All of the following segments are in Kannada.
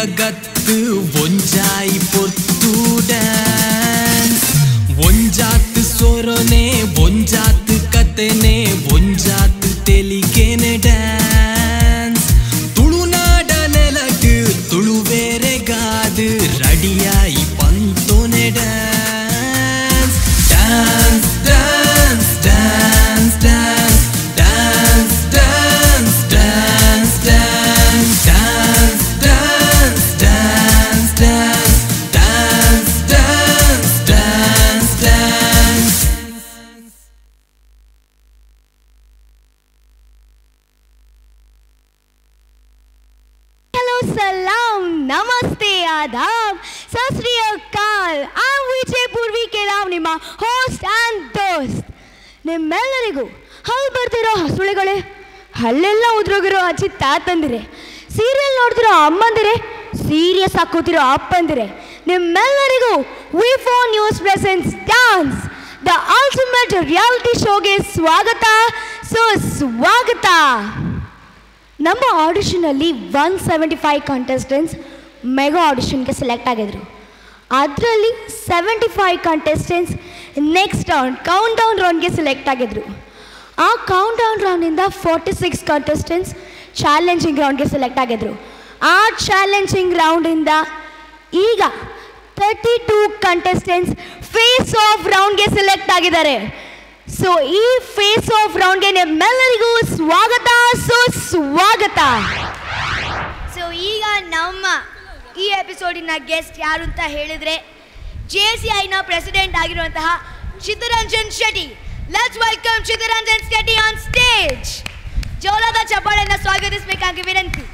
ಗತ್ತು ಒಂಜಾಯಿ ಪೊರ್ತು ಡ್ಯಾನ್ಸ್ ಒಂಜಾತ್ ಸೊರೊನೆ ಒಂಜಾತ್ ಕತೆನೆ ಒಂಜಾತ್ ತೆಲಿಗೆನೆ ಡ್ಯಾನ್ಸ್ ತುಳುನಾಡ ನೆಲಕ್ ತುಳುವೇರೆಗಾದು ರಡಿಯಾಯಿ ಪಂತೊನೆ dance dance dance dance dance dance dance dance dance dance dance dance dance dance dance dance. Hello, salam, namaste, adab, sat shri akal. I'm Vijay Purvi Kelam, ನಿಮ್ಮ ಹೋಸ್ಟ್ ಆ್ಯಂಡ್ ದೋಸ್ತ್. ನಿಮ್ಮೆಲ್ಲರಿಗೂ ಹಲ್ ಬರ್ತಿರೋ ಹಸುಳೆಗಳೇ, ಹಲ್ಲೆಲ್ಲ ಉದ್ರೋಗಿರೋ ಅಜ್ಜಿ ತಾತಂದಿರೆ, ಸೀರಿಯಲ್ ನೋಡ್ತಿರೋ ಅಮ್ಮಂದಿರೆ, ಸೀರಿಯಸ್ ಆಗಿ ಕೂತಿರೋ ಅಪ್ಪಂದಿರೆ, ನಿಮ್ಮೆಲ್ಲರಿಗೂ ವಿ4 news presents dance the ultimate reality ಶೋಗೆ ಸ್ವಾಗತ ಸುಸ್ವಾಗತ. ನಮ್ಮ ಆಡಿಷನಲ್ಲಿ 175 ಕಂಟೆಸ್ಟೆಂಟ್ಸ್ ಮೆಗಾ ಆಡಿಷನ್ಗೆ ಸೆಲೆಕ್ಟ್ ಆಗಿದ್ರು. ಅದರಲ್ಲಿ 75 contestants next round count down ರೌಂಡ್ಗೆ ಸೆಲೆಕ್ಟ್ ಆಗಿದ್ರು. ಆ ಕೌಂಟ್ ಡೌನ್ ರೌಂಡಿಂದ 46 ಕಂಟೆಸ್ಟೆಂಟ್ಸ್ ಚಾಲೆಂಜಿಂಗ್ ರೌಂಡ್ಗೆ ಸೆಲೆಕ್ಟ್ ಆಗಿದ್ರು. ಆ ಚಾಲೆಂಜಿಂಗ್ ರೌಂಡಿಂದ ಈಗ 32 ಕಂಟೆಸ್ಟೆಂಟ್ಸ್ ಫೇಸ್ ಆಫ್ ರೌಂಡ್ಗೆ ಸೆಲೆಕ್ಟ್ ಆಗಿದ್ದಾರೆ. ಸೊ ಈ ಫೇಸ್ ಆಫ್ ರೌಂಡ್ಗೆ ನಿಮ್ಮೆಲ್ಲರಿಗೂ ಸ್ವಾಗತ ಸುಸ್ವಾಗತ. ಸೊ ಈಗ ನಮ್ಮ ಈ ಎಪಿಸೋಡಿನ ಗೆಸ್ಟ್ ಯಾರು ಅಂತ ಹೇಳಿದ್ರೆ JCIನ ಪ್ರೆಸಿಡೆಂಟ್ ಆಗಿರುವಂತಹ Chittaranjan Shetty. Let's welcome Chittaranjan Shetty on stage. ಜೋರಾದ ಚಪ್ಪಾಳೆಯನ್ನು ಸ್ವಾಗತಿಸಬೇಕಾಗಿ ವಿನಂತಿ.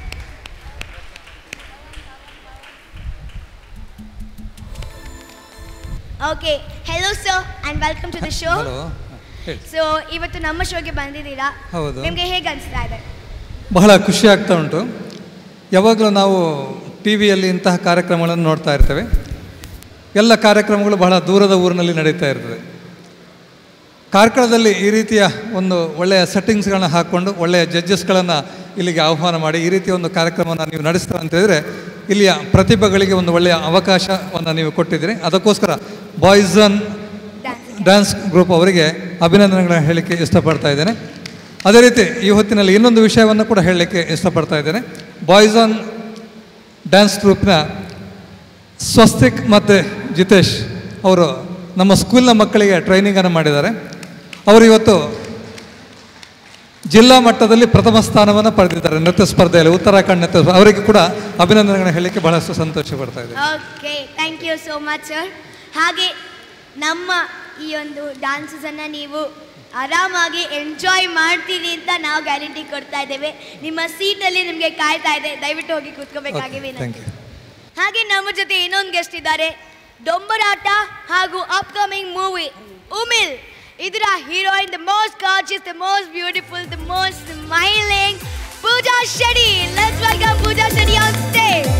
Okay, hello sir and welcome to the show. So ಇವತ್ತು ನಮ್ಮ ಶೋಗೆ ಬಂದಿದ್ದೀರಾ, ನಿಮಗೆ ಹೇಗೆ ಅನಿಸ್ತಾ ಇದೆ? ಬಹಳ ಖುಷಿ ಆಗ್ತಾ ಉಂಟು. ಯಾವಾಗಲೂ ನಾವು ಟಿ ವಿಯಲ್ಲಿ ಇಂತಹ ಕಾರ್ಯಕ್ರಮಗಳನ್ನು ನೋಡ್ತಾ ಇರ್ತೇವೆ. ಎಲ್ಲ ಕಾರ್ಯಕ್ರಮಗಳು ಬಹಳ ದೂರದ ಊರಿನಲ್ಲಿ ನಡೀತಾ ಇರ್ತದೆ. ಕಾರ್ಕಳದಲ್ಲಿ ಈ ರೀತಿಯ ಒಂದು ಒಳ್ಳೆಯ ಸೆಟ್ಟಿಂಗ್ಸ್ಗಳನ್ನ ಹಾಕ್ಕೊಂಡು ಒಳ್ಳೆಯ ಜಡ್ಜಸ್ಗಳನ್ನು ಇಲ್ಲಿಗೆ ಆಹ್ವಾನ ಮಾಡಿ ಈ ರೀತಿಯ ಒಂದು ಕಾರ್ಯಕ್ರಮವನ್ನು ನೀವು ನಡೆಸ್ತಾ ಅಂತ ಹೇಳಿದರೆ ಇಲ್ಲಿಯ ಪ್ರತಿಭೆಗಳಿಗೆ ಒಂದು ಒಳ್ಳೆಯ ಅವಕಾಶವನ್ನು ನೀವು ಕೊಟ್ಟಿದ್ದೀರಿ. ಅದಕ್ಕೋಸ್ಕರ ಬಾಯ್ಸನ್ ಡ್ಯಾನ್ಸ್ ಗ್ರೂಪ್ ಅವರಿಗೆ ಅಭಿನಂದನೆಗಳನ್ನು ಹೇಳಲಿಕ್ಕೆ ಇಷ್ಟಪಡ್ತಾ ಇದ್ದೇನೆ. ಅದೇ ರೀತಿ ಈ ಹೊತ್ತಿನಲ್ಲಿ ಇನ್ನೊಂದು ವಿಷಯವನ್ನು ಕೂಡ ಹೇಳಲಿಕ್ಕೆ ಇಷ್ಟಪಡ್ತಾ ಇದ್ದೇನೆ. ಬಾಯ್ಸನ್ ಡ್ಯಾನ್ಸ್ ಗ್ರೂಪ್ನ ಸ್ವಸ್ತಿಕ್ ಮತ್ತು ಜಿತೇಶ್ ಅವರು ನಮ್ಮ ಸ್ಕೂಲ್ನ ಮಕ್ಕಳಿಗೆ ಟ್ರೈನಿಂಗನ್ನು ಮಾಡಿದ್ದಾರೆ. ಅವರು ಇವತ್ತು ಜಿಲ್ಲಾ ಮಟ್ಟದಲ್ಲಿ ಪ್ರಥಮ ಸ್ಥಾನವನ್ನು ಪಡೆದಿದ್ದಾರೆ ನೃತ್ಯ ಸ್ಪರ್ಧೆಯಲ್ಲಿ, ಉತ್ತರಾಖಂಡ್ ನೃತ್ಯ. ಅವರಿಗೆ ಕೂಡ ಅಭಿನಂದನೆಗಳನ್ನು ಹೇಳಲಿಕ್ಕೆ ಬಹಳಷ್ಟು ಸಂತೋಷ ಪಡ್ತಾ ಇದ್ದಾರೆ. Okay, thank you so much sir. ಹಾಗೆ ನಮ್ಮ ಈ ಒಂದು ಡಾನ್ಸಸನ್ನು ನೀವು ಆರಾಮಾಗಿ ಎಂಜಾಯ್ ಮಾಡ್ತೀರಿ ಅಂತ ನಾವು ಗ್ಯಾರಂಟಿ ಕೊಡ್ತಾ ಇದ್ದೇವೆ. ನಿಮ್ಮ ಸೀಟಲ್ಲಿ ನಿಮಗೆ ಕಾಯ್ತಾ ಇದೆ, ದಯವಿಟ್ಟು ಹೋಗಿ ಕೂತ್ಕೋಬೇಕಾಗಿ ವಿನಂತಿ. ಹಾಗೆ ನಮ್ಮ ಜೊತೆ ಇನ್ನೊಂದು ಗೆಸ್ಟ್ ಇದ್ದಾರೆ, ಡೊಂಬರಾಟ ಹಾಗೂ ಅಪ್ಕಮಿಂಗ್ ಮೂವಿ ಉಮಿಲ್ ಇದರ heroine, the most gorgeous, the most beautiful, the most smiling Pooja Shetty. Let's welcome Pooja Shetty on stage.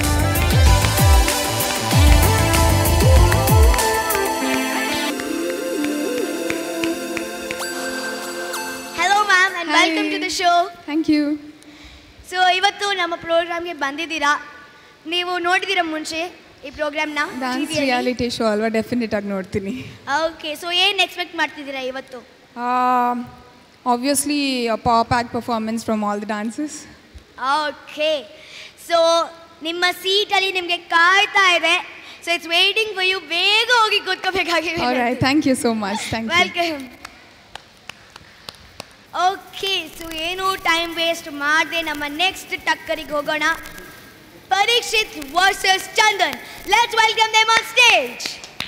Hello ma'am and welcome to the show. Thank you. So ಇವತ್ತು ನಮ್ಮ ಪ್ರೋಗ್ರಾಮ್ಗೆ ಬಂದಿದ್ದೀರಾ, ನೀವು ನೋಡಿದ್ದೀರಾ ಮುಂಚೆ ಈ ಪ್ರೋಗ್ರಾಮ್ನ? ಡಾನ್ಸ್ ರಿಯಾಲಿಟಿ ಶೋ ಅಲ್ವಾ, ಡೆಫಿನೆಟ್ ಆಗಿ ನೋಡ್ತೀನಿ. ಓಕೆ, ಸೊ ಏನು ಎಕ್ಸ್ಪೆಕ್ಟ್ ಮಾಡ್ತಿದ್ದೀರಾ ಇವತ್ತು? Obviously pop act performance from all the dances. Okay, so ನಿಮ್ಮ ಸೀಟಲ್ಲಿ ನಿಮಗೆ ಕಾಯ್ತಾ ಇದೆ. So it's waiting for you. ಬೇಗ ಹೋಗಿ ಕೂತ್ಕೋಬೇಕಾಗಿದೆ. Alright, thank you so much. Thank you. Welcome. Okay, so ಏನು ಟೈಮ್ ವೇಸ್ಟ್ ಮಾಡದೆ ನಮ್ಮ ನೆಕ್ಸ್ಟ್ ಟಕ್ಕರಿಗೆ ಹೋಗೋಣ. Parikshit versus Chandan. Let's welcome them on stage.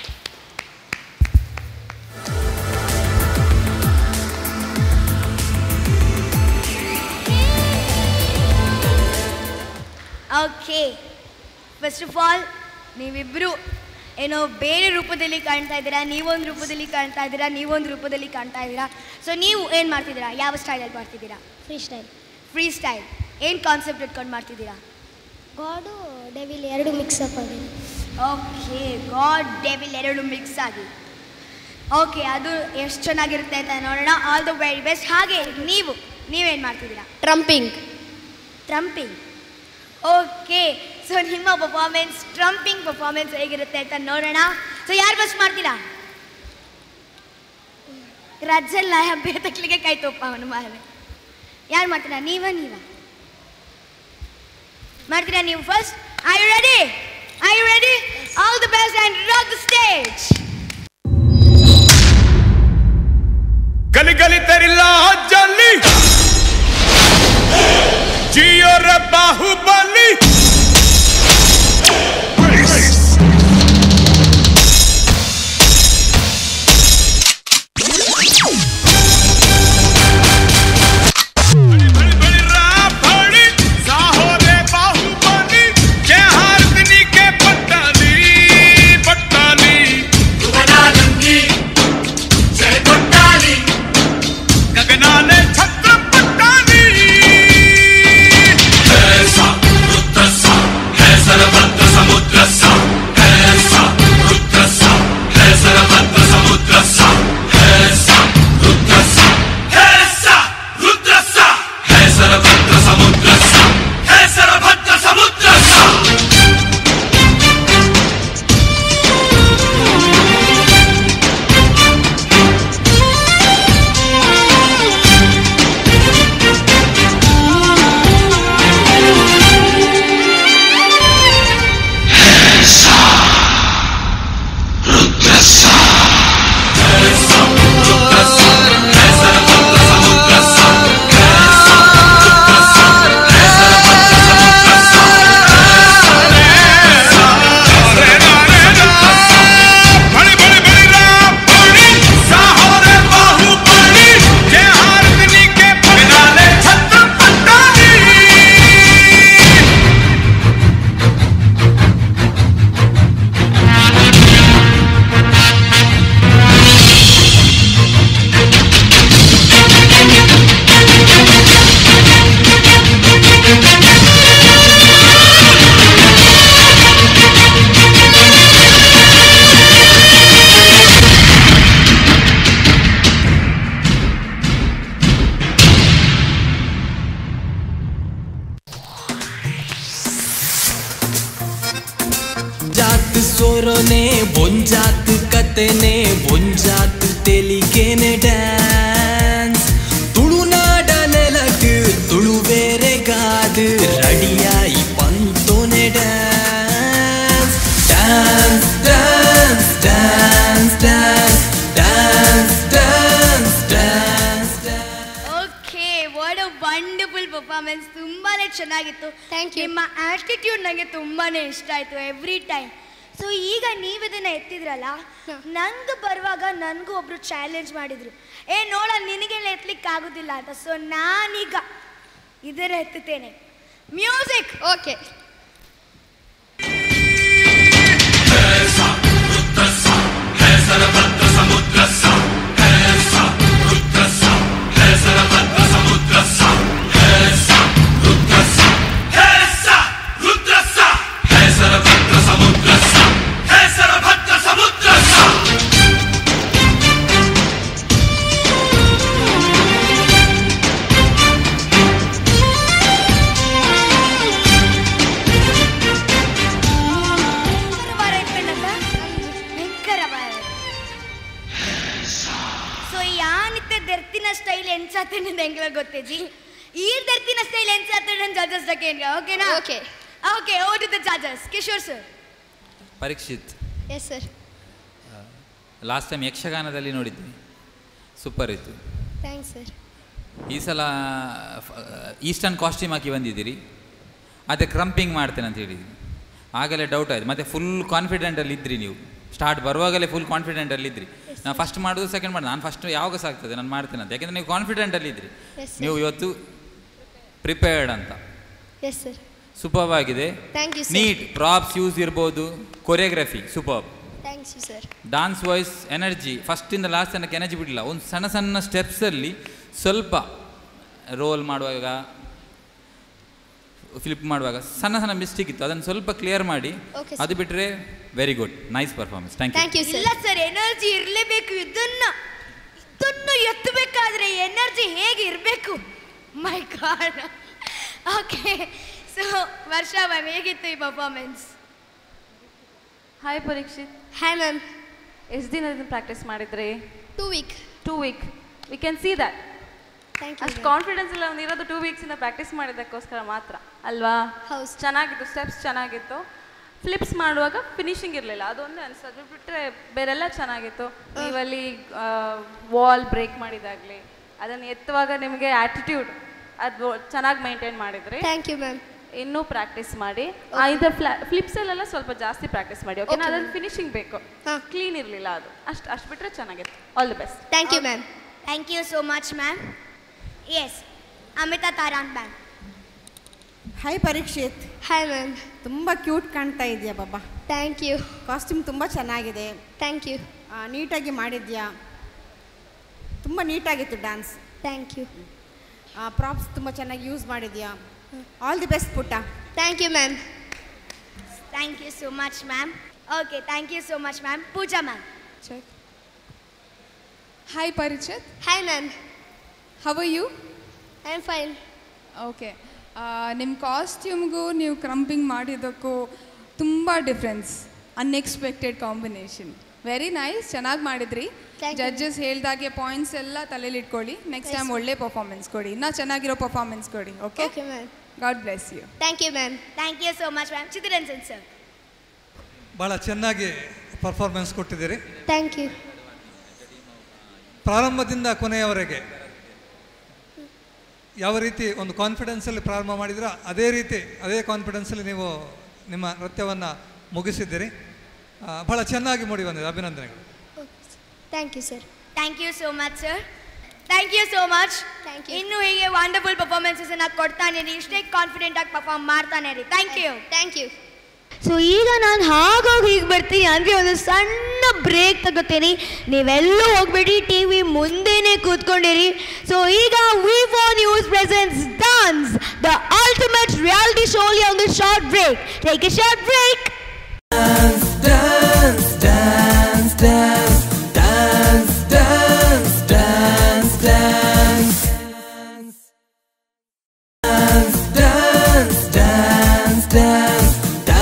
Okay, first of all ನೀವಿಬ್ಬರು ಏನೋ ಬೇರೆ ರೂಪದಲ್ಲಿ ಕಾಣ್ತಾ ಇದ್ದೀರಾ, ನೀವೊಂದು ರೂಪದಲ್ಲಿ ಕಾಣ್ತಾ ಇದ್ದೀರಾ, ನೀವೊಂದು ರೂಪದಲ್ಲಿ ಕಾಣ್ತಾ ಇದ್ದೀರಾ. ಸೊ ನೀವು ಏನು ಮಾಡ್ತಿದ್ದೀರಾ? ಯಾವ ಸ್ಟೈಲಲ್ಲಿ ಮಾಡ್ತಿದ್ದೀರಾ? Freestyle. Freestyle. ಏನು ಕಾನ್ಸೆಪ್ಟ್ ಇಟ್ಕೊಂಡು ಮಾಡ್ತಿದ್ದೀರಾ? ಗಾಡು ಡೆವಿಲ್ ಎರಡು ಮಿಕ್ಸ್ ಅಪ್ ಆಗಿದೆ. ಓಕೆ, ಗಾಡ್ ಡೆವಿಲ್ ಎರಡು ಮಿಕ್ಸ್ ಆಗಿ. ಓಕೆ, ಅದು ಎಷ್ಟು ಚೆನ್ನಾಗಿರುತ್ತೆ ಅಂತ ನೋಡೋಣ. All the very best. ಹಾಗೆ ನೀವೇನು ಮಾಡ್ತಿದ್ದೀರಾ? ಟ್ರಂಪಿಂಗ್. ಟ್ರಂಪಿಂಗ್. ಓಕೆ, ಸೊ ನಿಮ್ಮ ಪರ್ಫಾರ್ಮೆನ್ಸ್ ಟ್ರಂಪಿಂಗ್ ಪರ್ಫಾರ್ಮೆನ್ಸ್ ಹೇಗಿರುತ್ತೆ ಅಂತ ನೋಡೋಣ. ಸೊ ಯಾರು ಫಸ್ಟ್ ಮಾಡ್ತೀರಾ? ರಜ್ಜಲ್ಲ ಬೇತಕ್ಲಿಗೆ ಕೈ ತೋಪ ಅವನು ಮಾರೆ. ಯಾರು ಮಾಡ್ತೀರಾ? ನೀವ ಮಾಡ್ತೀರಾ ನೀವು first? Are you ready? Are you ready? All the best and rock the stage. गली गली तेरी लाज जली जियो रे बाहुबली ಸ್ವರನೆ ಒಂಜಾತ್ ಕತೆನೆ ಒಂಜಾತ್ ತೆಲಿಗೆನೆ ಡ್ಯಾನ್ಸ್ ತುಳುನಾಡ ನೆಲಕ್ ತುಳು ಬೇರೆ ಗಾದು ರಡಿಯಾಯಿ ಪಂತೋನೆ dance dance dance dance dance dance dance dance dance. Okay, what a wonderful performance. ತುಂಬಾನೇ ಚೆನ್ನಾಗಿತ್ತು. Thank you. ನಿಮ್ಮ ಆಟಿಟ್ಯೂಡ್ ನನಗೆ ತುಂಬಾನೇ ಇಷ್ಟ ಆಯ್ತು ಎವ್ರಿ ಟೈಮ್. ಸೊ ಈಗ ನೀವು ಇದನ್ನ ಎತ್ತಿದ್ರಲ್ಲ, ನಂಗೆ ಬರುವಾಗ ನನಗೂ ಒಬ್ರು ಚಾಲೆಂಜ್ ಮಾಡಿದ್ರು, ನೋಡ ನಿನಗೆಲ್ಲ ಎತ್ತಲಿಕ್ಕೆ ಆಗೋದಿಲ್ಲ ಅಂತ. ಸೊ ನಾನೀಗ ಇದನ್ನ ಎತ್ತುತ್ತೇನೆ. ಮ್ಯೂಸಿಕ್. ಓಕೆ. ಗೊತ್ತೇಜಿ ಈ ದರ್ತಿನ ಸ್ಟೈಲ್ ಎನ್ಸಾತ ಜಡ್ಜಸ್ ಡಕೇನ್ಗೆ. ಓಕೆನಾ? Okay okay, over to the judges. Kishore sir. Parikshit. Yes sir. Last time ಯಕ್ಷಗಾನದಲ್ಲಿ ನೋಡಿದ್ವಿ, ಸೂಪರ್ ಇತ್ತು. Thanks sir. ಈ ಸಲ ಈಸ್ಟರ್ನ್ ಕಾಸ್ಟ್ಯೂಮ್ ಹಾಕಿ ಬಂದಿದ್ದೀರಿ, ಅದೇ ಕ್ರಂಪಿಂಗ್ ಮಾಡ್ತೇನೆ ಅಂತ ಹೇಳಿದ್ವಿ. ಆಗಲೇ ಡೌಟ್ ಆಯಿತು. ಮತ್ತು ಫುಲ್ ಕಾನ್ಫಿಡೆಂಟಲ್ಲಿ ಇದ್ರಿ ನೀವು. ಸ್ಟಾರ್ಟ್ ಬರುವಾಗಲೇ ಫುಲ್ ಕಾನ್ಫಿಡೆಂಟಲ್ಲಿ ಇದ್ರಿ. ನಾನು ಫಸ್ಟ್ ಮಾಡೋದು ಸೆಕೆಂಡ್ ಮಾಡೋದು, ನಾನು ಫಸ್ಟ್ ಯಾವಾಗ ಸಾಗ್ತದೆ ನಾನು ಮಾಡ್ತೇನೆ ಅಂತ. ಯಾಕೆಂದರೆ ನೀವು ಕಾನ್ಫಿಡೆಂಟಲ್ಲಿ ಇದ್ರಿ. ನೀವು ಇವತ್ತು ಪ್ರಿಪೇರ್ಡ್ ಅಂತ. Yes sir. ಸೂಪರ್ಬ್ ಆಗಿದೆ. Thank you sir. Neat props use ಇರ್ಬೋದು, choreography superb. Thanks you sir. Dance voice energy ಫಸ್ಟಿಂದ ಲಾಸ್ಟ್ ತನಕ ಎನರ್ಜಿ ಬಿಡಲಿಲ್ಲ. ಒಂದು ಸಣ್ಣ ಸಣ್ಣ ಸ್ಟೆಪ್ಸಲ್ಲಿ ಸ್ವಲ್ಪ ರೋಲ್ ಮಾಡುವಾಗ ಫ್ಲಿಪ್ ಮಾಡುವಾಗ ಸಣ್ಣ ಸಣ್ಣ ಮಿಸ್ಟೇಕ್ ಇತ್ತು, ಅದನ್ನು ಸ್ವಲ್ಪ ಕ್ಲಿಯರ್ ಮಾಡಿ. ಅದು ಬಿಟ್ಟರೆ very good, nice performance. Thank you. ಇಲ್ಲ ಸರ್, ಎನರ್ಜಿ ಇರಲೇಬೇಕು. ಇದನ್ನು ಎತ್ತಬೇಕಾದ್ರೆ ಎನರ್ಜಿ ಹೇಗೆ ಇರಬೇಕು? My God. Okay, so Varsha ma'am ಹೇಗಿತ್ತು ಈ performance? Hi Parikshit. Hi ma'am. ಎಷ್ಟು ದಿನದಿಂದ ಪ್ರಾಕ್ಟೀಸ್ ಮಾಡಿದ್ರಿ? 2 week. 2 week. We can see that. Thank you. ಅಷ್ಟು ಕಾನ್ಫಿಡೆನ್ಸ್ ಎಲ್ಲ ಒಂದಿರೋದು 2 weeksಯಿಂದ ಪ್ರಾಕ್ಟೀಸ್ ಮಾಡಿದ್ದಕ್ಕೋಸ್ಕರ ಮಾತ್ರ ಅಲ್ವಾ? ಹೌದು. ಚೆನ್ನಾಗಿತ್ತು, ಸ್ಟೆಪ್ಸ್ ಚೆನ್ನಾಗಿತ್ತು. ಫ್ಲಿಪ್ಸ್ ಮಾಡುವಾಗ ಫಿನಿಶಿಂಗ್ ಇರಲಿಲ್ಲ, ಅದೊಂದೇ ಅನಿಸ್ತು. ಅದು ಬಿಟ್ಟರೆ ಬೇರೆಲ್ಲ ಚೆನ್ನಾಗಿತ್ತು. ನೀವಲ್ಲಿ ವಾಲ್ ಬ್ರೇಕ್ ಮಾಡಿದಾಗಲಿ, ಅದನ್ನು ಎತ್ತುವಾಗ ನಿಮಗೆ ಆ್ಯಟಿಟ್ಯೂಡ್ ಅದು ಚೆನ್ನಾಗಿ ಮೇಂಟೈನ್ ಮಾಡಿದ್ರಿ. Thank you ma'am. ಇನ್ನೂ ಪ್ರಾಕ್ಟೀಸ್ ಮಾಡಿ. ಇದು ಫ್ಲಿಪ್ಸಲ್ಲೆಲ್ಲ ಸ್ವಲ್ಪ ಜಾಸ್ತಿ ಪ್ರಾಕ್ಟೀಸ್ ಮಾಡಿ, ಓಕೆನಾ? ಅದ್ರಲ್ಲಿ ಫಿನಿಶಿಂಗ್ ಬೇಕು, ಕ್ಲೀನ್ ಇರಲಿಲ್ಲ ಅದು. ಅಷ್ಟು ಬಿಟ್ಟರೆ ಚೆನ್ನಾಗಿತ್ತು. All the best. Thank you ma'am. Thank you so much ma'am. Yes, Amita Taran ma'am. Hi Parikshit. Hi ma'am. ತುಂಬ ಕ್ಯೂಟ್ ಕಾಣ್ತಾ ಇದೆಯಾ ಬಾಬಾ. Thank you. ಕಾಸ್ಟ್ಯೂಮ್ ತುಂಬ ಚೆನ್ನಾಗಿದೆ. Thank you. ನೀಟಾಗಿ ಮಾಡಿದ್ಯಾ, ತುಂಬ ನೀಟಾಗಿತ್ತು ಡ್ಯಾನ್ಸ್. Thank you. ಪ್ರಾಪ್ಸ್ ತುಂಬ ಚೆನ್ನಾಗಿ ಯೂಸ್ ಮಾಡಿದ್ಯಾ. ಆಲ್ ದಿ ಬೆಸ್ಟ್ ಪುಟ್ಟ. Thank you ma'am. Thank you so much ma'am. Okay, thank you so much ma'am. Pooja ma'am. Check. Hi Parichit. Hi ma'am. How are you? I am fine. Okay. ನಿಮ್ಮ ಕಾಸ್ಟ್ಯೂಮ್ಗೂ ನೀವು ಕ್ರಂಪಿಂಗ್ ಮಾಡಿದ್ದಕ್ಕೂ ತುಂಬ difference, unexpected combination. Very nice, ಚೆನ್ನಾಗಿ ಮಾಡಿದ್ರಿ. ಜಡ್ಜಸ್ ಹೇಳ್ದಾಗೆ ಪಾಯಿಂಟ್ಸ್ ಎಲ್ಲ ತಲೆಯಲ್ಲಿ ಇಟ್ಕೊಳ್ಳಿ. ನೆಕ್ಸ್ಟ್ ಟೈಮ್ ಒಳ್ಳೆ ಪರ್ಫಾರ್ಮೆನ್ಸ್ ಕೊಡಿ, ಇನ್ನೂ ಚೆನ್ನಾಗಿರೋ ಪರ್ಫಾರ್ಮೆನ್ಸ್ ಕೊಡಿ. Okay ma'am. God bless you. Thank you ma'am. Thank you so much ma'am. Chitraranjan sir, ಭಾಳ ಚೆನ್ನಾಗಿ ಪರ್ಫಾರ್ಮೆನ್ಸ್ ಕೊಟ್ಟಿದ್ದೀರಿ. Thank you. ಪ್ರಾರಂಭದಿಂದ ಕೊನೆಯವರೆಗೆ ಯಾವ ರೀತಿ ಒಂದು ಕಾನ್ಫಿಡೆನ್ಸಲ್ಲಿ ಪ್ರಾರಂಭ ಮಾಡಿದ್ರೋ ಅದೇ ರೀತಿ ಅದೇ ಕಾನ್ಫಿಡೆನ್ಸಲ್ಲಿ ನೀವು ನಿಮ್ಮ ನೃತ್ಯವನ್ನು ಮುಗಿಸಿದ್ದೀರಿ. ಭಾಳ ಚೆನ್ನಾಗಿ ಮೂಡಿ ಬಂದಿದೆ. ಅಭಿನಂದನೆಗಳು. Thank you sir. Thank you so much sir. Thank you so much. Thank you. ಇನ್ನು ಹೀಗೆ ವಂಡರ್ಫುಲ್ ಪರ್ಫಾರ್ಮೆನ್ಸಸ್ನ ಕೊಡ್ತಾನೆ ಇರಿ, ಇಷ್ಟೇ ಕಾನ್ಫಿಡೆಂಟ್ ಆಗಿ ಪರ್ಫಾರ್ಮ್ ಮಾಡ್ತಾನೆ ಇರಿ. Thank you. Thank you. So ಈಗ ನಾನು ಹಾಗಾಗಿ ಹೀಗೆ ಬರ್ತೀನಿ, ಅಂದರೆ ಒಂದು ಸಣ್ಣ ಬ್ರೇಕ್ ತಗೋತೀನಿ. ನೀವೆಲ್ಲೂ ಹೋಗ್ಬೇಡಿ, ಟಿ ವಿ ಮುಂದೆನೇ ಕೂತ್ಕೊಂಡಿರಿ. ಸೊ ಈಗ ವಿ4 news presents dance, the ultimate reality show on the short break. Take a short break. Dance, dance, dance, dance, dance, dance, dance, dance, dance, dance, dance, dance.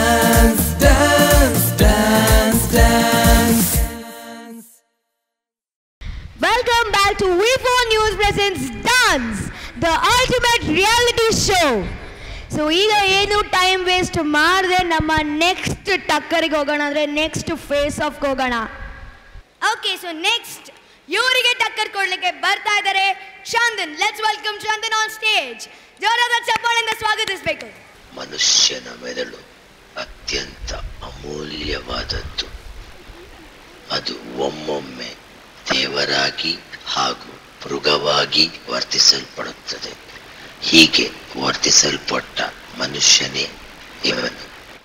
Welcome back to ವಿ4 news presents dance, the ultimate reality show. So ಈಗ ಏನು ಟೈಮ್ ವೇಸ್ಟ್ ಮಾಡದೆ ನಮ್ಮ ನೆಕ್ಸ್ಟ್ ಟಕ್ಕರಿಗೆ ಹೋಗೋಣ, ಅಂದರೆ ನೆಕ್ಸ್ಟ್ ಫೇಸ್ ಆಫ್ಗೆ ಹೋಗೋಣ. ಓಕೆ, ಸೊ ನೆಕ್ಸ್ಟ್ ಇವರಿಗೆ ಟಕ್ಕರ್ ಕೊಡ್ಲಿಕ್ಕೆ ಬರ್ತಾ ಇದ್ದಾರೆ Chandan. Let's welcome Chandan on stage. ಜೋರಾದ ಚಪ್ಪಾಳೆಯಿಂದ ಸ್ವಾಗತಿಸಬೇಕು. ಮನುಷ್ಯನ ಮೆದುಳು ಅತ್ಯಂತ ಅಮೂಲ್ಯವಾದದ್ದು. ಅದು ಒಮ್ಮೊಮ್ಮೆ ದೇವರಾಗಿ ಹಾಗೂ ಮೃಗವಾಗಿ ವರ್ತಿಸಲ್ಪಡುತ್ತದೆ. ಹೀಗೆ ವರ್ತಿಸಲ್ಪಟ್ಟ ಮನುಷ್ಯನೇ ಇವನು.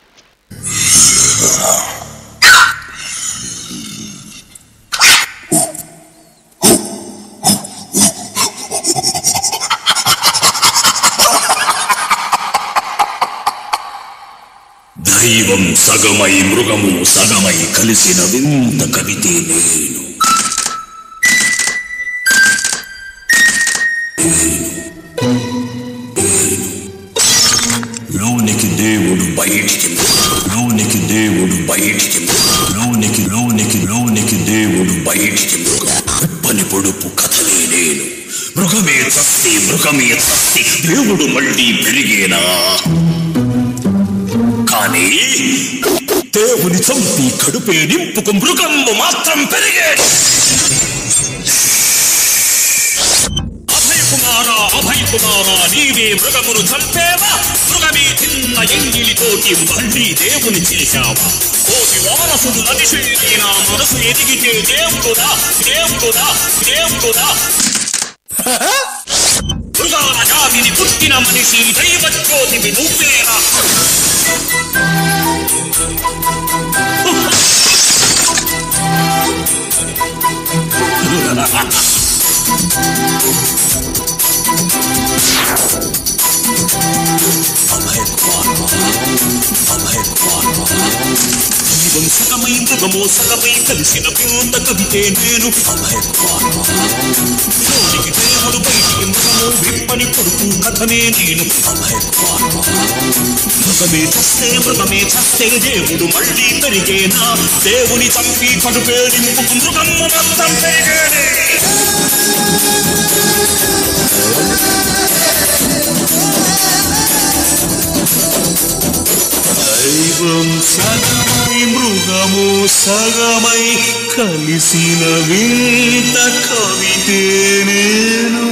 దైవం సగమై మృగము సగమై కలిసిన వింత కవితే నేను. లోనికి దేవుడు బయటికి, లోనికి దేవుడు బయటికి, లోనికి లోనికి లోనికి దేవుడు బయటికి. ఉప్పని పొడుపు కథలే నేను. మృగమే చస్తి, మృగమే చస్తి, దేవుడు మళ్ళీ పెరిగేనా? కానీ దేవుని చంపి కడుపే నింపుకు మృగము మాత్రం పెరిగాడు. అభయకుమారా, అభయకుమారా, నీవే మృగమును చంపేవా? మృగమే చిన్న ఎంగిలితోటి మళ్ళీ దేవుని చేశావా? కోటి వారసుడు అతిశయైన మనసు ఎదిగితే దేవుడుదా, దేవుడుదా, దేవుడుదా? మృగాల జాతిని పుట్టిన మనిషి దైవజ్యోతివి నువ్వేనా? దైవం సుఖమై మృగమో సగమై కలిసిన వినూత కవితే నేను లోనికి దేవుడు బయటికి మృగమో విప్పని కొడుకు కథనే నేను మృగమే చస్తే దేవుడు మళ్ళీ పెరిగేనా దేవుని చంపి కడుపే నింపుకు మృగమ్మ మొత్తం పెరిగేనే దైవం సగమై మృగము సగమై కలిసిన వింత కవితే నేను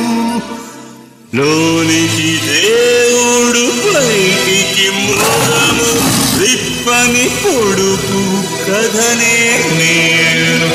లోనికి దేవుడు బయటికి మృగము విప్పని కొడుకు కథనే నేను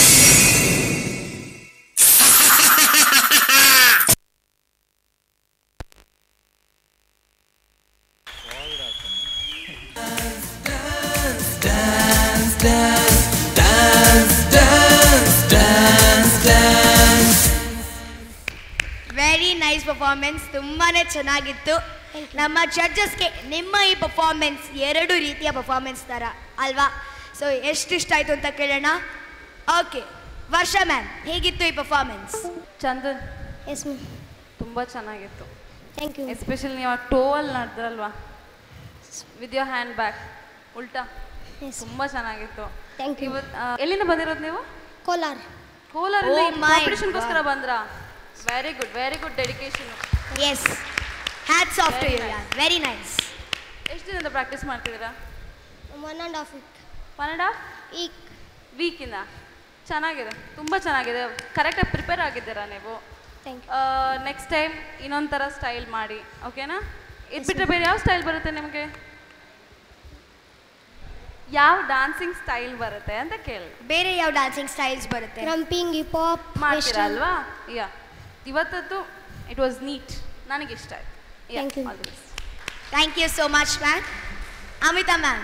ವೆರಿ ನೈಸ್ ಪರ್ಫಾರ್ಮೆನ್ಸ್, ತುಂಬಾನೇ ಚೆನ್ನಾಗಿತ್ತು. ನಮ್ಮ ಜಡ್ಜಸ್ಗೆ ನಿಮ್ಮ ಈ ಪರ್ಫಾರ್ಮೆನ್ಸ್ 2 ರೀತಿಯ ಪರ್ಫಾರ್ಮೆನ್ಸ್ ಥರ ಅಲ್ವಾ? ಸೊ ಎಷ್ಟು ಇಷ್ಟ ಆಯಿತು ಅಂತ ಕೇಳೋಣ. ಓಕೆ, ವರ್ಷಾ ಮ್ಯಾಮ್, ಹೇಗಿತ್ತು ಈ ಪರ್ಫಾರ್ಮೆನ್ಸ್? ಚಂದನ್, ಎಸ್ ಮ್ಯಾಮ್, ತುಂಬ ಚೆನ್ನಾಗಿತ್ತು. Thank you. ಎಸ್ಪೆಷಲಿ ನೀವು ಟೋವಲ್ ನಡೆದ್ರಲ್ವಾ, ವಿತ್ ಯೋರ್ ಹ್ಯಾಂಡ್ ಬ್ಯಾಗ್ ಉಲ್ಟಾ, ತುಂಬ ಚೆನ್ನಾಗಿತ್ತು. Thank you. ಎಲ್ಲಿಂದ ಬಂದಿರೋದು ನೀವು? ಕೋಲಾರ. ಕೋಲಾರಿಂದ ಕಾಂಪಿಟೇಷನ್ಗೋಸ್ಕರ ಬಂದ್ರಾ? Very good dedication. Yes, hats off to you ಯಾರ್, ವೆರಿ ನೈಸ್. ಎಷ್ಟು ದಿನದಿಂದ ಪ್ರಾಕ್ಟೀಸ್ ಮಾಡ್ತಿದ್ದೀರಾ? 1.5 week. 1.5 ವೀಕಿಂದ? ಚೆನ್ನಾಗಿದೆ, ತುಂಬ ಚೆನ್ನಾಗಿದೆ. ಕರೆಕ್ಟಾಗಿ ಪ್ರಿಪೇರ್ ಆಗಿದ್ದೀರಾ ನೀವು. ನೆಕ್ಸ್ಟ್ ಟೈಮ್ ಇನ್ನೊಂದು ಥರ ಸ್ಟೈಲ್ ಮಾಡಿ, ಓಕೆನಾ? ಇದು ಬಿಟ್ಟರೆ ಬೇರೆ ಯಾವ ಸ್ಟೈಲ್ ಬರುತ್ತೆ ನಿಮಗೆ? ಯಾವ ಡಾನ್ಸಿಂಗ್ ಸ್ಟೈಲ್ ಬರುತ್ತೆ ಅಂತ ಕೇಳಿ. ಬೇರೆ ಯಾವ ಡಾನ್ಸಿಂಗ್ ಸ್ಟೈಲ್ಸ್ ಬರುತ್ತೆ? ಕ್ರಂಪಿಂಗ್, ಹಿಪ್ ಹಾಪ್ ಮಾಡ್ತೀರಾ ಅಲ್ವಾ? ಇವತ್ತದ್ದು ಇಟ್ ವಾಸ್ ನೀಟ್, ನನಗೆ ಇಷ್ಟ ಆಯ್ತು. Thank you so much ma'am. Amita ma'am.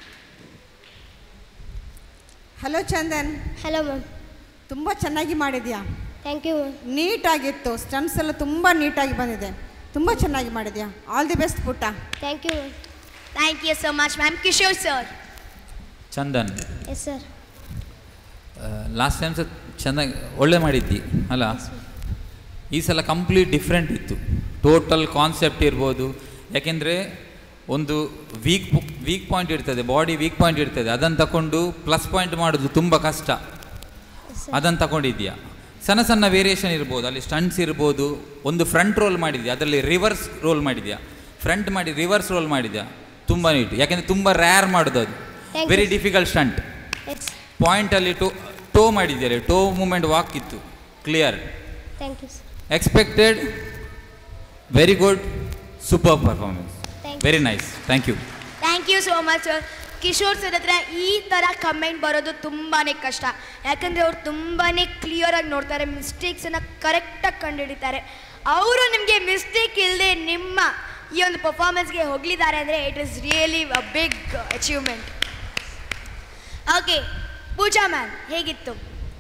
Hello Chandan. Hello ma'am. ತುಂಬ ಚೆನ್ನಾಗಿ ಮಾಡಿದ್ಯಾ. Thank you ma'am. ನೀಟಾಗಿತ್ತು, ಸ್ಟಂಟ್ಸ್ ಎಲ್ಲ ತುಂಬ ನೀಟಾಗಿ ಬಂದಿದೆ, ತುಂಬ ಚೆನ್ನಾಗಿ ಮಾಡಿದ್ಯಾ. ಆಲ್ ದಿ ಬೆಸ್ಟ್ ಪುಟ್ಟ. Thank you ma'am. Thank you so much ma'am. Kishore sir. Chandan, yes sir. Last time ಸಹ ಚೆನ್ನಾಗಿ ಒಳ್ಳೆ ಮಾಡಿದ್ದಿ ಅಲ್ಲ? ಈ ಸಲ ಕಂಪ್ಲೀಟ್ ಡಿಫ್ರೆಂಟ್ ಇತ್ತು. ಟೋಟಲ್ ಕಾನ್ಸೆಪ್ಟ್ ಇರ್ಬೋದು, ಯಾಕೆಂದರೆ ಒಂದು ವೀಕ್ ಪಾಯಿಂಟ್ ಇರ್ತದೆ, ಬಾಡಿ ವೀಕ್ ಪಾಯಿಂಟ್ ಇರ್ತದೆ, ಅದನ್ನು ತಗೊಂಡು ಪ್ಲಸ್ ಪಾಯಿಂಟ್ ಮಾಡೋದು ತುಂಬ ಕಷ್ಟ. ಅದನ್ನು ತಗೊಂಡಿದ್ಯಾ. ಸಣ್ಣ ಸಣ್ಣ ವೇರಿಯೇಷನ್ ಇರ್ಬೋದು, ಅಲ್ಲಿ ಸ್ಟಂಟ್ಸ್ ಇರ್ಬೋದು. ಒಂದು ಫ್ರಂಟ್ ರೋಲ್ ಮಾಡಿದ್ಯಾ, ಅದರಲ್ಲಿ ರಿವರ್ಸ್ ರೋಲ್ ಮಾಡಿದ್ಯಾ, ಫ್ರಂಟ್ ಮಾಡಿ ರಿವರ್ಸ್ ರೋಲ್ ಮಾಡಿದ್ಯಾ, ತುಂಬ ನೀಟು. ಯಾಕೆಂದರೆ ತುಂಬ ರ್ಯಾರ್ ಮಾಡೋದು ಅದು, ವೆರಿ ಡಿಫಿಕಲ್ಟ್ ಸ್ಟಂಟ್. ಪಾಯಿಂಟಲ್ಲಿ ಟೋ ಮಾಡಿದ್ದಾರೆ, ಟೋ ಮೂಮೆಂಟ್ ವಾಕ್ ಇತ್ತು, clear. Thank you sir. Expected, very good, super performance, very nice. Thank you. Thank you so much sir. Kishore sir ಹತ್ರ ಈ ಥರ ಕಮೆಂಟ್ ಬರೋದು ತುಂಬಾ ಕಷ್ಟ, ಯಾಕಂದರೆ ಅವ್ರು ತುಂಬಾ ಕ್ಲಿಯರಾಗಿ ನೋಡ್ತಾರೆ, ಮಿಸ್ಟೇಕ್ಸನ್ನು ಕರೆಕ್ಟಾಗಿ ಕಂಡುಹಿಡಿತಾರೆ. ಅವರು ನಿಮಗೆ ಮಿಸ್ಟೇಕ್ ಇಲ್ಲದೆ ನಿಮ್ಮ ಈ ಒಂದು ಪರ್ಫಾರ್ಮೆನ್ಸ್ಗೆ ಹೋಗಲಿದ್ದಾರೆ ಅಂದರೆ it is really a big achievement. Okay, Pooja ma'am, ಹೇಗಿತ್ತು?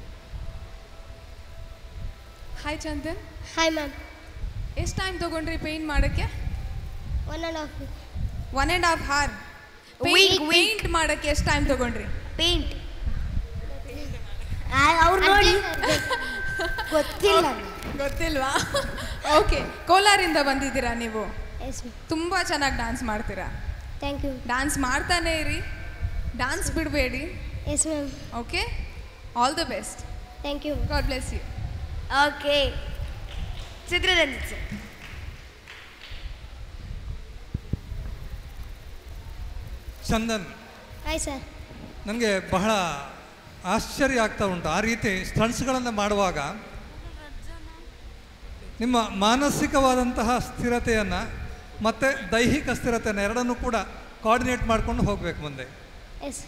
ಹಾಯ್ ಚಂದನ್. Hi ma'am. ಎಷ್ಟು ಟೈಮ್ ತೊಗೊಂಡ್ರಿ ಪೇಂಟ್ ಮಾಡೋಕ್ಕೆ? 1.5 week. 1.5 hour. ಪೇಂಟ್ ಮಾಡೋಕ್ಕೆ ಎಷ್ಟು ಟೈಮ್ ತೊಗೊಂಡ್ರಿ? ಪೇಂಟ್ ಅವ್ರು ನೋಡಿ ಗೊತ್ತಿಲ್ವಾ? ಓಕೆ, ಕೋಲಾರಿಂದ ಬಂದಿದ್ದೀರಾ ನೀವು? ಎಸ್. ತುಂಬ ಚೆನ್ನಾಗಿ ಡ್ಯಾನ್ಸ್ ಮಾಡ್ತೀರಾ. Thank you. ಡ್ಯಾನ್ಸ್ ಮಾಡ್ತಾನೇ ಇರಿ, ಡ್ಯಾನ್ಸ್ ಬಿಡಬೇಡಿ. Yes ma'am. Okay, all the best. Thank you. God bless you. Okay, Chitraranjit sir. Chandan, hi sir. ನನಗೆ ಬಹಳ ಆಶ್ಚರ್ಯ ಆಗ್ತಾ ಉಂಟು. ಆ ರೀತಿ ಸ್ಟಂಟ್ಸ್ಗಳನ್ನು ಮಾಡುವಾಗ ನಿಮ್ಮ ಮಾನಸಿಕವಾದಂತಹ ಸ್ಥಿರತೆಯನ್ನು ಮತ್ತು ದೈಹಿಕ ಸ್ಥಿರತೆಯನ್ನು ಎರಡನ್ನೂ ಕೂಡ ಕೋಆರ್ಡಿನೇಟ್ ಮಾಡಿಕೊಂಡು ಹೋಗಬೇಕು ಮುಂದೆ. ಎಸ್.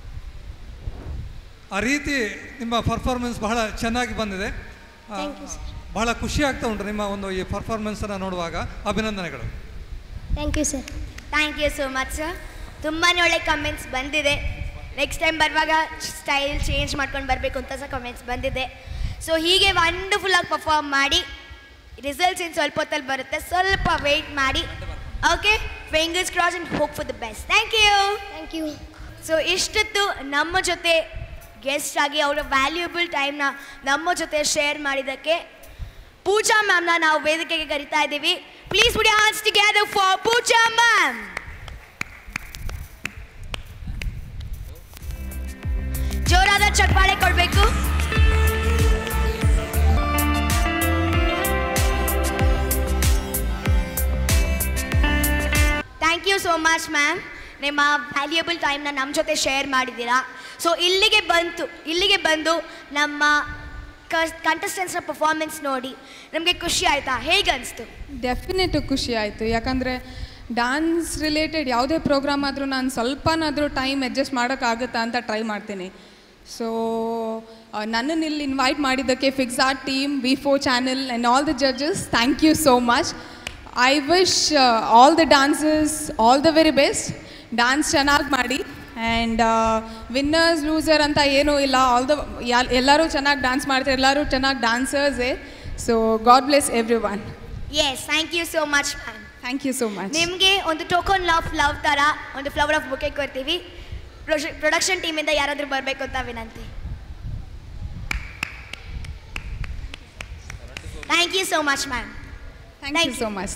ಆ ರೀತಿ ನಿಮ್ಮ ಪರ್ಫಾರ್ಮೆನ್ಸ್ ಬಹಳ ಚೆನ್ನಾಗಿ ಬಂದಿದೆ. ಬಹಳ ಖುಷಿ ಆಗ್ತಾ ಉಂಟು ನಿಮ್ಮ ಒಂದು ಈ ಪರ್ಫಾರ್ಮೆನ್ಸನ್ನು ನೋಡುವಾಗ. ಅಭಿನಂದನೆಗಳು. Thank you sir. Thank you so much sir. ತುಂಬಾ ಒಳ್ಳೆ ಕಮೆಂಟ್ಸ್ ಬಂದಿದೆ. ನೆಕ್ಸ್ಟ್ ಟೈಮ್ ಬರುವಾಗ ಸ್ಟೈಲ್ ಚೇಂಜ್ ಮಾಡ್ಕೊಂಡು ಬರಬೇಕು ಅಂತ ಸಹ ಕಮೆಂಟ್ಸ್ ಬಂದಿದೆ. ಸೊ ಹೀಗೆ ವಂಡರ್ಫುಲ್ಲಾಗಿ ಪರ್ಫಾರ್ಮ್ ಮಾಡಿ, ರಿಸಲ್ಟ್ಸ್ ಇನ್ನು ಸ್ವಲ್ಪ ಹೊತ್ತಲ್ಲಿ ಬರುತ್ತೆ, ಸ್ವಲ್ಪ ವೆಯ್ಟ್ ಮಾಡಿ. Okay, fingers cross and hope for the best. Thank you. Thank you. So ಇಷ್ಟೊತ್ತು ನಮ್ಮ ಜೊತೆ ಗೆಸ್ಟ್ ಆಗಿ ಅವರ ವ್ಯಾಲ್ಯೂಬಲ್ ಟೈಮ್ನ ನಮ್ಮ ಜೊತೆ ಶೇರ್ ಮಾಡಿದ್ದಕ್ಕೆ ಪೂಜಾ ಮ್ಯಾಮ್ನ ನಾವು ವೇದಿಕೆಗೆ ಕರಿತಾ ಇದ್ದೀವಿ. Please put your hands together for Pooja ma'am. ಜೋರಾದ ಚಪ್ಪಾಳೆ ಕೊಡಬೇಕು. Thank you so much ma'am. ನಿಮ್ಮ ವ್ಯಾಲ್ಯೂಬಲ್ ಟೈಮ್ನ ನಮ್ಮ ಜೊತೆ ಶೇರ್ ಮಾಡಿದ್ದೀರಾ. ಸೊ ಇಲ್ಲಿಗೆ ಬಂದು ನಮ್ಮ ಕಂಟೆಸ್ಟೆಂಟ್ಸ್ನ ಪರ್ಫಾರ್ಮೆನ್ಸ್ ನೋಡಿ ನಮಗೆ ಖುಷಿ ಆಯಿತಾ? ಹೇಗೆ ಅನಿಸ್ತು? ಡೆಫಿನೆಟು ಖುಷಿ ಆಯಿತು. ಯಾಕಂದರೆ ಡ್ಯಾನ್ಸ್ ರಿಲೇಟೆಡ್ ಯಾವುದೇ ಪ್ರೋಗ್ರಾಮ್ ಆದರೂ ನಾನು ಸ್ವಲ್ಪನಾದರೂ ಟೈಮ್ ಅಡ್ಜಸ್ಟ್ ಮಾಡೋಕ್ಕಾಗುತ್ತಾ ಅಂತ ಟ್ರೈ ಮಾಡ್ತೀನಿ. ಸೊ ನನ್ನನ್ನು ಇಲ್ಲಿ ಇನ್ವೈಟ್ ಮಾಡಿದ್ದಕ್ಕೆ fix art team, V4 channel and all the judges, thank you so much. I wish all the dancers all the very best. Dance ಚೆನ್ನಾಗಿ ಮಾಡಿ ಆ್ಯಂಡ್ ವಿನ್ನರ್ಸ್ ಲೂಸರ್ ಅಂತ ಏನೂ ಇಲ್ಲ. ಎಲ್ಲರೂ ಚೆನ್ನಾಗಿ ಡ್ಯಾನ್ಸ್ ಮಾಡ್ತಾರೆ, ಎಲ್ಲರೂ ಚೆನ್ನಾಗಿ ಡಾನ್ಸರ್ಸೇ. So God bless everyone. Yes, thank you so much ma'am. Thank you so much. ನಿಮಗೆ ಒಂದು ಟೋಕನ್ ಆಫ್ ಲವ್ ಥರ ಒಂದು ಫ್ಲವರ್ ಆಫ್ ಬೊಕೆ ಕೊಡ್ತೀವಿ. ಪ್ರೊಡಕ್ಷನ್ ಟೀಮಿಂದ ಯಾರಾದರೂ ಬರಬೇಕು ಅಂತ ವಿನಂತಿ. Thank you so much ma'am. Thank you so much.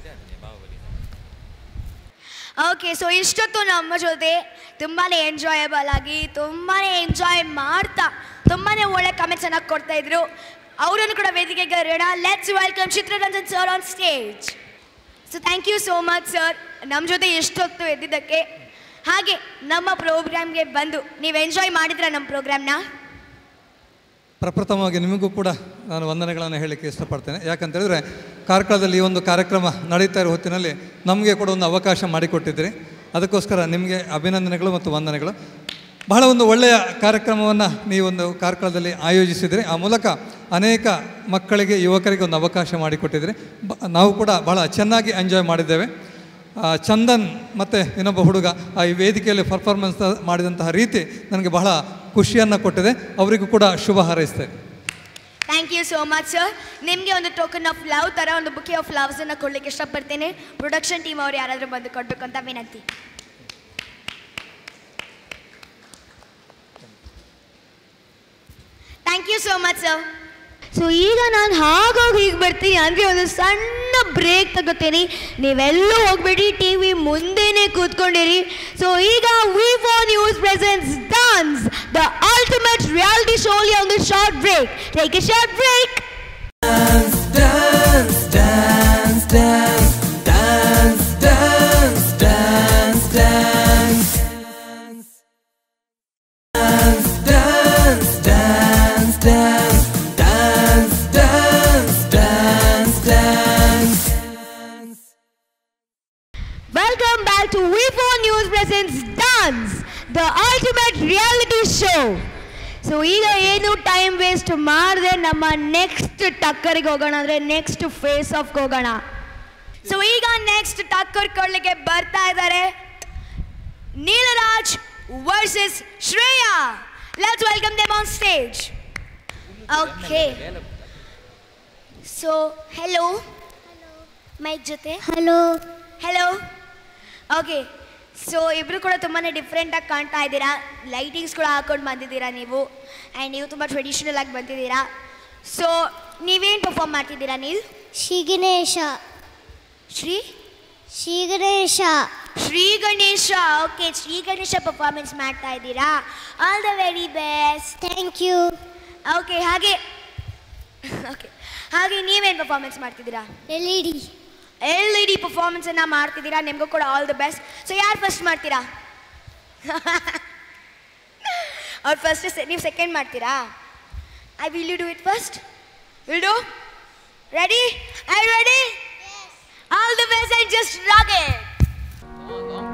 Okay, so ಇಷ್ಟೊತ್ತು ನಮ್ಮ ಜೊತೆ ತುಂಬಾ ಎಂಜಾಯಬಲ್ ಆಗಿ ತುಂಬಾ ಎಂಜಾಯ್ ಮಾಡ್ತಾ ತುಂಬಾ ಒಳ್ಳೆ ಕಮೆಂಟ್ಸನ್ನು ಕೊಡ್ತಾ ಇದ್ರು. ಅವರನ್ನು ಕೂಡ ವೇದಿಕೆಗೆ ಕರೆಯೋಣ. Let's welcome Chitraranjan sir on stage. So thank you so much sir ನಮ್ಮ ಜೊತೆ ಎಷ್ಟೊತ್ತು ಎದ್ದಿದ್ದಕ್ಕೆ. ಹಾಗೆ ನಮ್ಮ ಪ್ರೋಗ್ರಾಮ್ಗೆ ಬಂದು ನೀವು ಎಂಜಾಯ್ ಮಾಡಿದ್ರ ನಮ್ಮ ಪ್ರೋಗ್ರಾಮ್ನ? ಪ್ರಪ್ರಥಮವಾಗಿ ನಿಮಗೂ ಕೂಡ ನಾನು ವಂದನೆಗಳನ್ನು ಹೇಳಲಿಕ್ಕೆ ಇಷ್ಟಪಡ್ತೇನೆ. ಯಾಕಂತೇಳಿದ್ರೆ ಕಾರ್ಕಳದಲ್ಲಿ ಈ ಒಂದು ಕಾರ್ಯಕ್ರಮ ನಡೀತಾ ಇರೋ ಹೊತ್ತಿನಲ್ಲಿ ನಮಗೆ ಕೂಡ ಒಂದು ಅವಕಾಶ ಮಾಡಿಕೊಟ್ಟಿದ್ದೀರಿ. ಅದಕ್ಕೋಸ್ಕರ ನಿಮಗೆ ಅಭಿನಂದನೆಗಳು ಮತ್ತು ವಂದನೆಗಳು. ಬಹಳ ಒಂದು ಒಳ್ಳೆಯ ಕಾರ್ಯಕ್ರಮವನ್ನು ನೀವೊಂದು ಕಾರ್ಕಳದಲ್ಲಿ ಆಯೋಜಿಸಿದಿರಿ. ಆ ಮೂಲಕ ಅನೇಕ ಮಕ್ಕಳಿಗೆ, ಯುವಕರಿಗೆ ಒಂದು ಅವಕಾಶ ಮಾಡಿಕೊಟ್ಟಿದ್ದೀರಿ. ನಾವು ಕೂಡ ಬಹಳ ಚೆನ್ನಾಗಿ ಎಂಜಾಯ್ ಮಾಡಿದ್ದೇವೆ. ಚಂದನ್ ಮತ್ತು ಇನ್ನೊಬ್ಬ ಹುಡುಗ ಈ ವೇದಿಕೆಯಲ್ಲಿ ಪರ್ಫಾರ್ಮೆನ್ಸ್ ಮಾಡಿದಂತಹ ರೀತಿ ನನಗೆ ಬಹಳ ಖುಷಿಯನ್ನು ಕೊಟ್ಟಿದೆ. ಅವರಿಗೂ ಕೂಡ ಶುಭ ಹಾರೈಸ್ತೇನೆ. Thank you so much sir. ನಿಮಗೆ ಒಂದು ಟೋಕನ್ ಆಫ್ ಲವ್ ಥರ ಒಂದು ಬುಕೆ ಆಫ್ ಲವ್ಸನ್ನು ಕೊಡಲಿಕ್ಕೆ ಇಷ್ಟಪಡ್ತೇನೆ. ಪ್ರೊಡಕ್ಷನ್ ಟೀಮ್ ಅವರು ಯಾರಾದರೂ ಬಂದು ಕೊಡಬೇಕು ಅಂತ ವಿನಂತಿ. Thank you so much sir. So ಈಗ ನಾನು ಹಾಗಾಗಿ ಹೀಗೆ ಬರ್ತೀನಿ, ಅಂದರೆ ಒಂದು ಸಣ್ಣ ಬ್ರೇಕ್ ತಗೋತೀನಿ. ನೀವೆಲ್ಲೂ ಹೋಗ್ಬೇಡಿ, ಟಿ ವಿ ಮುಂದೆನೇ ಕೂತ್ಕೊಂಡಿರಿ. ಸೊ ಈಗ V4 news presents dance the ultimate reality show on the short break. Take a short break. Dance, dance, dance, dance, dance, dance, dance, dance, dance, dance, dance, dance, dance, dance, dance. Welcome back to V4 News presents Dance, the ultimate reality show. So ಈಗ ಏನು ಟೈಮ್ ವೇಸ್ಟ್ ಮಾಡದೆ ನಮ್ಮ ನೆಕ್ಸ್ಟ್ ಟಕ್ಕರಿಗೆ ಹೋಗೋಣ, ಅಂದರೆ ನೆಕ್ಸ್ಟ್ ಫೇಸ್ ಆಫ್ಗೆ ಹೋಗೋಣ. ಸೊ ಈಗ ನೆಕ್ಸ್ಟ್ ಟಕ್ಕರ್ ಕೊಡ್ಲಿಕ್ಕೆ ಬರ್ತಾ ಇದ್ದಾರೆ Neelraj versus Shreya. Let's welcome them on stage. Okay, so hello mic ಜೊತೆ ಹಲೋ ಹೆಲೋ. ಓಕೆ, ಸೊ ಇಬ್ಬರು ಕೂಡ ತುಂಬಾ ಡಿಫ್ರೆಂಟಾಗಿ ಕಾಣ್ತಾ ಇದ್ದೀರಾ. ಲೈಟಿಂಗ್ಸ್ ಕೂಡ ಹಾಕೊಂಡು ಬಂದಿದ್ದೀರಾ ನೀವು, ಆ್ಯಂಡ್ ನೀವು ತುಂಬ ಟ್ರೆಡಿಷನಲ್ ಆಗಿ ಬಂದಿದ್ದೀರಾ. ಸೊ ನೀವೇನು ಪರ್ಫಾರ್ಮ್ ಮಾಡ್ತಿದ್ದೀರಾ? ನೀವು ಶ್ರೀ ಗಣೇಶ. ಶ್ರೀ ಗಣೇಶ. ಓಕೆ, ಶ್ರೀ ಗಣೇಶ ಪರ್ಫಾರ್ಮೆನ್ಸ್ ಮಾಡ್ತಾ ಇದ್ದೀರಾ. All the very best. Thank you. Okay, ಹಾಗೆ ನೀವೇನು ಪರ್ಫಾರ್ಮೆನ್ಸ್ ಮಾಡ್ತಿದ್ದೀರಾ? LED ಪರ್ಫಾರ್ಮೆನ್ಸನ್ನು ಮಾಡ್ತಿದ್ದೀರಾ. ನಿಮಗೂ ಕೂಡ ಆಲ್ ದ ಬೆಸ್ಟ್. ಸೊ ಯಾರು ಫಸ್ಟ್ ಮಾಡ್ತೀರಾ? ಅವ್ರು ಫಸ್ಟ್, ನೀವು ಸೆಕೆಂಡ್ ಮಾಡ್ತೀರಾ? I will you do it first? Will do? Ready? I ready? All the best and just rock it.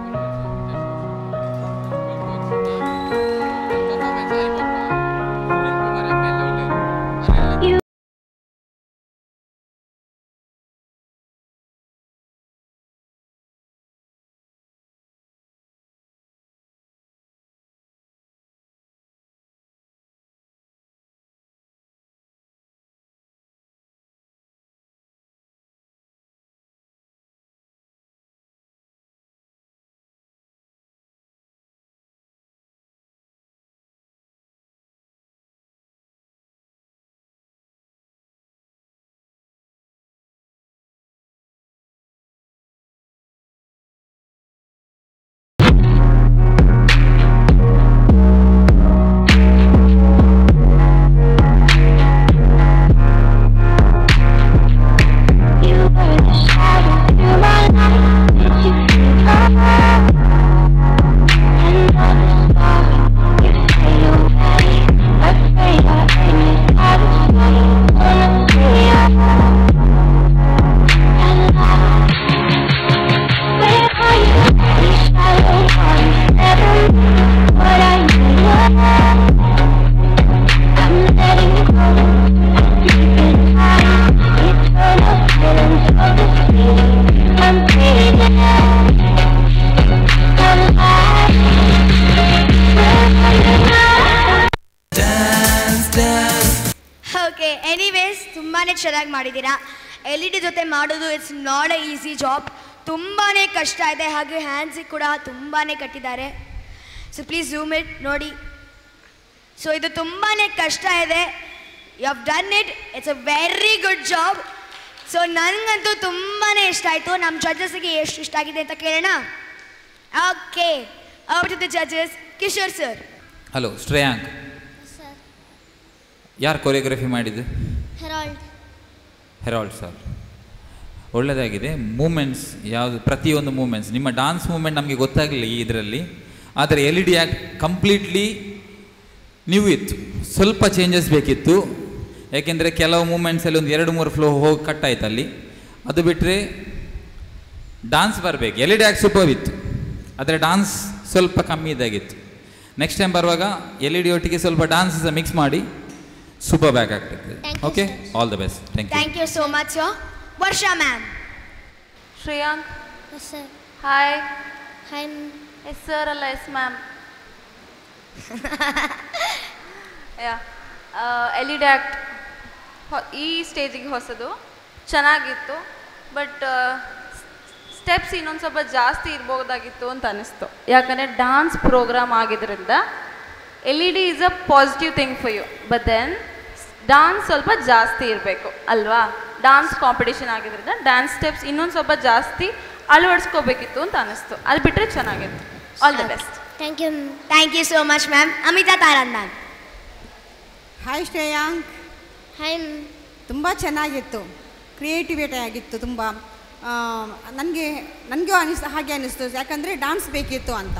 Okay, anyways ತುಂಬಾ ಚೆನ್ನಾಗಿ ಮಾಡಿದ್ದೀರಾ. LED ಜೊತೆ ಮಾಡೋದು it's not A easy job. ತುಂಬಾ ಕಷ್ಟ ಇದೆ. ಹಾಗೆ ಹ್ಯಾಂಡ್ಸಿಗೆ ಕೂಡ ತುಂಬಾ ಕಟ್ಟಿದ್ದಾರೆ. ಸೊ ಪ್ಲೀಸ್ ಝೂಮ್ ಇಟ್ ನೋಡಿ. ಸೊ ಇದು ತುಂಬಾ ಕಷ್ಟ ಇದೆ. You have done it. It's a very good job. So ನನಗಂತೂ ತುಂಬಾ ಇಷ್ಟ ಆಯಿತು. ನಮ್ಮ ಜಡ್ಜಸ್ಗೆ ಎಷ್ಟು ಇಷ್ಟ ಆಗಿದೆ ಅಂತ ಕೇಳೋಣ. Okay, over to the judges. Kishore sir. Hello Shreyank, sir. ಯಾರು ಕೊರಿಯೋಗ್ರಫಿ ಮಾಡಿದ್ದು? Harold sir. ಒಳ್ಳೆಯದಾಗಿದೆ. ಮೂಮೆಂಟ್ಸ್ ಯಾವುದು, ಪ್ರತಿಯೊಂದು ಮೂಮೆಂಟ್ಸ್, ನಿಮ್ಮ ಡಾನ್ಸ್ ಮೂಮೆಂಟ್ ನಮಗೆ ಗೊತ್ತಾಗಲಿಲ್ಲ ಈ ಇದರಲ್ಲಿ. ಆದರೆ LED ಆ್ಯಕ್ಟ್ ಕಂಪ್ಲೀಟ್ಲಿ ನ್ಯೂ ಇತ್ತು. ಸ್ವಲ್ಪ ಚೇಂಜಸ್ ಬೇಕಿತ್ತು. ಯಾಕೆಂದರೆ ಕೆಲವು ಮೂಮೆಂಟ್ಸಲ್ಲಿ ಒಂದು 2-3 ಫ್ಲೋ ಹೋಗಿ ಕಟ್ಟಾಯ್ತು ಅಲ್ಲಿ. ಅದು ಬಿಟ್ಟರೆ ಡಾನ್ಸ್ ಬರಬೇಕು. LED ಆ್ಯಕ್ಟ್ ಸೂಪರ್ ಇತ್ತು, ಆದರೆ ಡಾನ್ಸ್ ಸ್ವಲ್ಪ ಕಮ್ಮಿ ಇದ್ದಾಗಿತ್ತು. ನೆಕ್ಸ್ಟ್ ಟೈಮ್ ಬರುವಾಗ LED ಒಟ್ಟಿಗೆ ಸ್ವಲ್ಪ ಡಾನ್ಸ್ ಮಿಕ್ಸ್ ಮಾಡಿ ಸೂಪರ್ ಬ್ಯಾಕ್ ಆಗ್ತದೆ. Okay, all the best. Thank you so much sir. Varsha ma'am. Shreyank. Yes sir. Hi. Hi. Yes sir ಅಲ್ಲ, yes ma'am. Yeah, LED act ಈ ಸ್ಟೇಜಿಗೆ ಹೊಸದು, ಚೆನ್ನಾಗಿತ್ತು. ಬಟ್ ಸ್ಟೆಪ್ಸ್ ಇನ್ನೊಂದು ಸ್ವಲ್ಪ ಜಾಸ್ತಿ ಇರ್ಬೋದಾಗಿತ್ತು ಅಂತ ಅನ್ನಿಸ್ತು. ಯಾಕಂದರೆ ಡಾನ್ಸ್ ಪ್ರೋಗ್ರಾಮ್ ಆಗಿದ್ದರಿಂದ LED is a positive thing for you. But then dance ಸ್ವಲ್ಪ ಜಾಸ್ತಿ ಇರಬೇಕು ಅಲ್ವಾ? ಡಾನ್ಸ್ ಕಾಂಪಿಟೇಷನ್ ಆಗಿದ್ದರಿಂದ ಡ್ಯಾನ್ಸ್ ಸ್ಟೆಪ್ಸ್ ಇನ್ನೊಂದು ಸ್ವಲ್ಪ ಜಾಸ್ತಿ ಅಳವಡಿಸ್ಕೋಬೇಕಿತ್ತು ಅಂತ ಅನ್ನಿಸ್ತು. ಅದು ಬಿಟ್ಟರೆ ಚೆನ್ನಾಗಿತ್ತು. All the best. Thank you. Thank you so much ma'am. Amita Tarandan. Hi Shreyank. Hi. ತುಂಬ ಚೆನ್ನಾಗಿತ್ತು, ಕ್ರಿಯೇಟಿವಿಟಿ ಆಗಿತ್ತು ತುಂಬ. ನನಗೂ ಹಾಗೆ ಅನ್ನಿಸ್ತು. ಯಾಕಂದರೆ ಡಾನ್ಸ್ ಬೇಕಿತ್ತು ಅಂತ.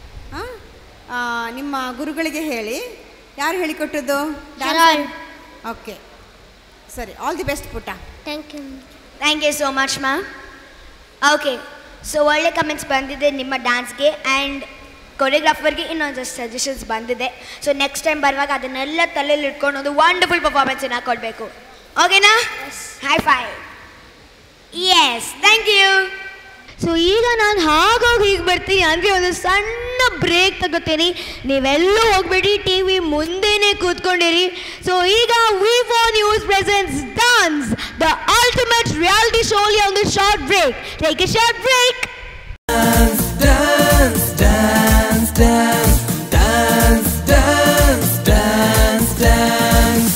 ನಿಮ್ಮ ಗುರುಗಳಿಗೆ ಹೇಳಿ. ಯಾರು ಹೇಳಿಕೊಟ್ಟದ್ದು? ಓಕೆ, ಸರಿ. ಆಲ್ ದಿ ಬೆಸ್ಟ್ ಪುಟ್ಟ. Thank you. Thank you so much ma'am. Okay, so ಒಳ್ಳೆ ಕಮೆಂಟ್ಸ್ ಬಂದಿದೆ ನಿಮ್ಮ ಡ್ಯಾನ್ಸ್ಗೆ ಆ್ಯಂಡ್ ಕೊರಿಯೋಗ್ರಾಫರ್ಗೆ ಇನ್ನೊಂದಷ್ಟು ಸಜೆಷನ್ಸ್ ಬಂದಿದೆ. ಸೊ ನೆಕ್ಸ್ಟ್ ಟೈಮ್ ಬರುವಾಗ ಅದನ್ನೆಲ್ಲ ತಲೆಯಲ್ಲಿ ಇಟ್ಕೊಂಡು ಒಂದು ವಂಡರ್ಫುಲ್ ಪರ್ಫಾರ್ಮೆನ್ಸನ್ನು ಕೊಡಬೇಕು. ಓಕೆನಾ? High five. Yes, thank you. So ಈಗ ನಾನು ಹಾಗಾಗಿ ಹೀಗೆ ಬರ್ತೀನಿ, ಅಂದರೆ ಒಂದು ಸಣ್ಣ ಬ್ರೇಕ್ ತಗೋತೀನಿ. ನೀವೆಲ್ಲೂ ಹೋಗ್ಬೇಡಿ, TV ಮುಂದೆನೇ ಕೂತ್ಕೊಂಡಿರಿ. ಸೊ ಈಗ V4 news presents dance, the ultimate reality show on the short break. Take a short break. Dance, dance, dance, dance, dance, dance, dance, dance,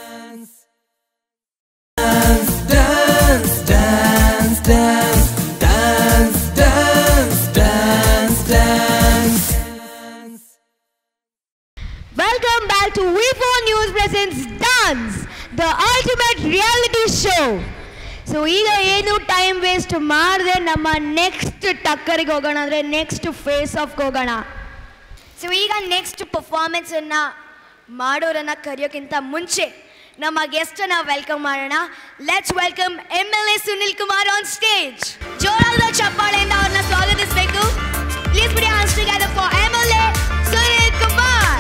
dance, dance, dance, dance, dance, dance, dance, dance. Welcome back to V4 News presents Dance, the ultimate reality show. So ಈಗ ಏನು ಟೈಮ್ ವೇಸ್ಟ್ ಮಾಡದೆ ನಮ್ಮ ನೆಕ್ಸ್ಟ್ ಟಕ್ಕರಿಗೆ ಹೋಗೋಣ, ಅಂದರೆ ನೆಕ್ಸ್ಟ್ ಫೇಸ್ ಆಫ್ಗೆ ಹೋಗೋಣ. ಸೊ ಈಗ ನೆಕ್ಸ್ಟ್ ಪರ್ಫಾರ್ಮೆನ್ಸನ್ನು ಮಾಡೋರನ್ನು ಕರೆಯೋಕ್ಕಿಂತ ಮುಂಚೆ ನಮ್ಮ ಗೆಸ್ಟನ್ನು ವೆಲ್ಕಮ್ ಮಾಡೋಣ. Let's welcome MLA Sunil Kumar on stage. ಜೋರಾದ ಚಪ್ಪಾಳೆಯಿಂದ ಅವ್ರನ್ನ ಸ್ವಾಗತಿಸಬೇಕು. Please put your hands together for MLA Sunil Kumar.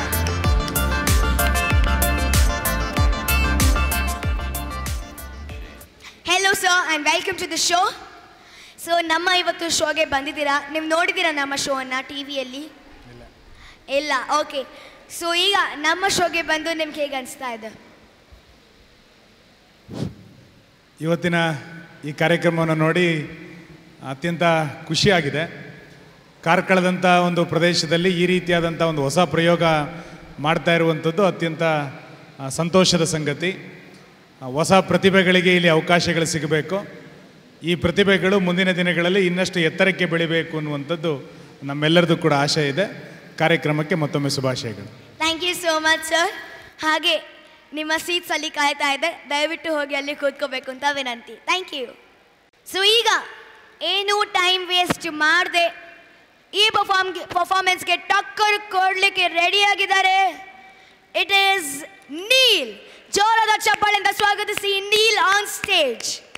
Hello sir and welcome to the show. So ನಮ್ಮ ಇವತ್ತು ಶೋಗೆ ಬಂದಿದ್ದೀರಾ, ನೀವು ನೋಡಿದ್ದೀರಾ ನಮ್ಮ ಶೋವನ್ನು ಟಿವಿಯಲ್ಲಿ? ಇಲ್ಲ. ಓಕೆ, ಸೊ ಈಗ ನಮ್ಮ ಶೋಗೆ ಬಂದು ನಿಮ್ಗೆ ಹೇಗೆ ಅನಿಸ್ತಾ ಇದೆ? ಇವತ್ತಿನ ಈ ಕಾರ್ಯಕ್ರಮವನ್ನು ನೋಡಿ ಅತ್ಯಂತ ಖುಷಿಯಾಗಿದೆ. ಕಾರ್ಕಳದಂಥ ಒಂದು ಪ್ರದೇಶದಲ್ಲಿ ಈ ರೀತಿಯಾದಂಥ ಒಂದು ಹೊಸ ಪ್ರಯೋಗ ಮಾಡ್ತಾ ಇರುವಂಥದ್ದು ಅತ್ಯಂತ ಸಂತೋಷದ ಸಂಗತಿ. ಹೊಸ ಪ್ರತಿಭೆಗಳಿಗೆ ಇಲ್ಲಿ ಅವಕಾಶಗಳು ಸಿಗಬೇಕು. ಈ ಪ್ರತಿಭೆಗಳು ಮುಂದಿನ ದಿನಗಳಲ್ಲಿ ಇನ್ನಷ್ಟು ಎತ್ತರಕ್ಕೆ ಬೆಳಿಬೇಕು ಅನ್ನುವಂಥದ್ದು ನಮ್ಮೆಲ್ಲರದ್ದು ಕೂಡ ಆಶೆ ಇದೆ. ಕಾರ್ಯಕ್ರಮಕ್ಕೆ ಮತ್ತೊಮ್ಮೆ ಶುಭಾಶಯಗಳು. Thank you so much sir. ಹಾಗೆ ನಿಮ್ಮ ಸೀಟ್ಸ್ ಅಲ್ಲಿ ಕಾಯ್ತಾ ಇದೆ, ದಯವಿಟ್ಟು ಹೋಗಿ ಅಲ್ಲಿ ಕೂತ್ಕೋಬೇಕು ಅಂತ ವಿನಂತಿ. Thank you. ಸೊ ಈಗ ಏನು ಟೈಮ್ ವೇಸ್ಟ್ ಮಾಡದೆ ಈ ಪರ್ಫಾರ್ಮೆನ್ಸ್ಗೆ ಟಕ್ಕರ್ ಕೊಡಲಿಕ್ಕೆ ರೆಡಿಯಾಗಿದ್ದಾರೆ. It is Neel. ಜೋರಾದ ಚಪ್ಪಾಳೆಯಿಂದ ಸ್ವಾಗತಿಸಿ ನೀಲ್ ಆನ್ ಸ್ಟೇಜ್.